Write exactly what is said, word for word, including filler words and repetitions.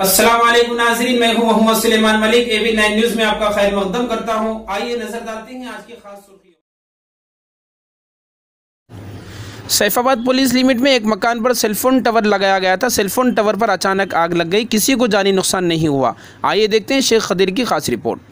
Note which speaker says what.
Speaker 1: अस्सलाम वालेकुम नाज़रीन, मैं हूं Mohammad Suleman Malik. AB nine news में आपका खैर मकदम करता हूं। आइए नजर डालते हैं आज की खास सुर्खियों। सैफाबाद पुलिस लिमिट में एक मकान पर सेलफोन टावर लगाया गया था। सेलफोन टावर पर अचानक आग लग गई, किसी को जानी नुकसान नहीं हुआ। आइए देखते हैं शेख खदीर की खास रिपोर्ट।